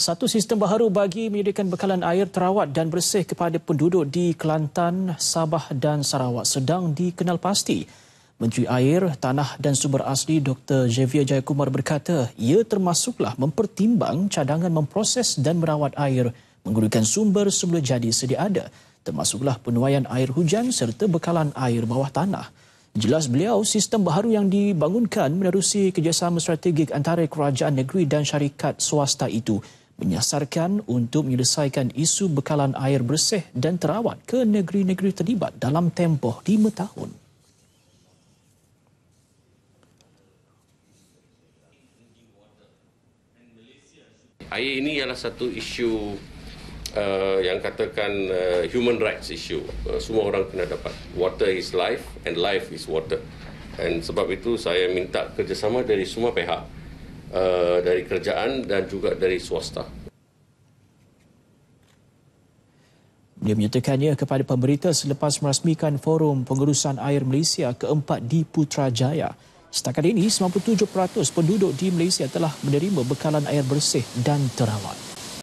Satu sistem baharu bagi menyediakan bekalan air terawat dan bersih kepada penduduk di Kelantan, Sabah dan Sarawak sedang dikenal pasti. Menteri Air, Tanah dan Sumber Asli Dr. Xavier Jayakumar berkata ia termasuklah mempertimbang cadangan memproses dan merawat air menggunakan sumber semula jadi sedia ada, termasuklah penuaian air hujan serta bekalan air bawah tanah. Jelas beliau, sistem baharu yang dibangunkan menerusi kerjasama strategik antara kerajaan negeri dan syarikat swasta itu menyasarkan untuk menyelesaikan isu bekalan air bersih dan terawat ke negeri-negeri terlibat dalam tempoh 5 tahun. Air ini ialah satu isu yang katakan human rights issue. Semua orang kena dapat. Water is life and life is water. Dan sebab itu saya minta kerjasama dari semua pihak, dari kerajaan dan juga dari swasta. Dia menyatakannya kepada pemberita selepas merasmikan Forum Pengurusan Air Malaysia keempat di Putrajaya. Setakat ini, 97% penduduk di Malaysia telah menerima bekalan air bersih dan terawat.